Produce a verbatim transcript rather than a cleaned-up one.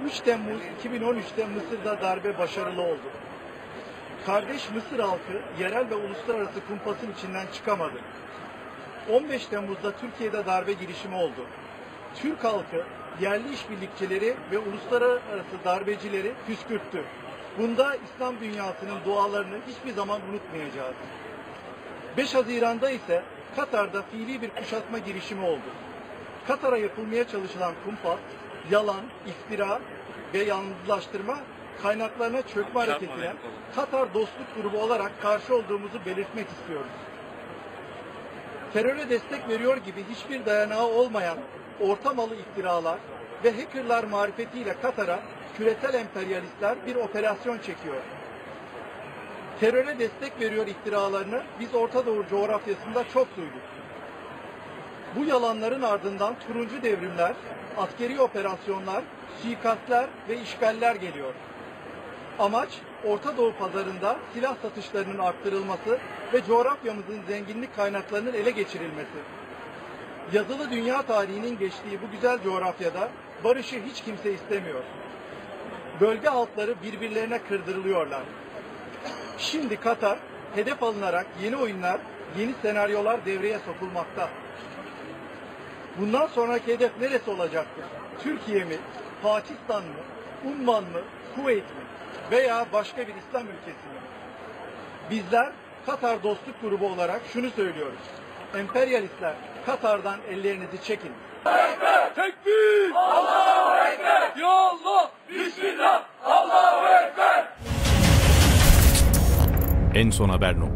üç Temmuz iki bin on üç'te Mısır'da darbe başarılı oldu. Kardeş Mısır halkı yerel ve uluslararası kumpasın içinden çıkamadı. on beş Temmuz'da Türkiye'de darbe girişimi oldu. Türk halkı yerli işbirlikçileri ve uluslararası darbecileri püskürttü. Bunda İslam dünyasının dualarını hiçbir zaman unutmayacağız. beş Haziran'da ise Katar'da fiili bir kuşatma girişimi oldu. Katar'a yapılmaya çalışılan kumpas, yalan, iftira ve yalnızlaştırma kaynaklarına çökme hareketine Katar Dostluk Grubu olarak karşı olduğumuzu belirtmek istiyoruz. Teröre destek veriyor gibi hiçbir dayanağı olmayan ortamalı iftiralar ve hackerlar marifetiyle Katar'a küresel emperyalistler bir operasyon çekiyor. Teröre destek veriyor iftiralarını biz Orta Doğu coğrafyasında çok duyduk. Bu yalanların ardından turuncu devrimler, askeri operasyonlar, suikastler ve işgaller geliyor. Amaç Orta Doğu pazarında silah satışlarının arttırılması ve coğrafyamızın zenginlik kaynaklarının ele geçirilmesi. Yazılı dünya tarihinin geçtiği bu güzel coğrafyada barışı hiç kimse istemiyor. Bölge halkları birbirlerine kırdırılıyorlar. Şimdi Katar hedef alınarak yeni oyunlar, yeni senaryolar devreye sokulmakta. Bundan sonraki hedef neresi olacaktır? Türkiye mi, Pakistan mı, Umman mı, Kuveyt mi veya başka bir İslam ülkesi mi? Bizler Katar Dostluk Grubu olarak şunu söylüyoruz. Emperyalistler Katar'dan ellerinizi çekin. Tekbir! Allahu Ekber! Ya Allah! Bismillah! Allahu Ekber! En son haber nokta.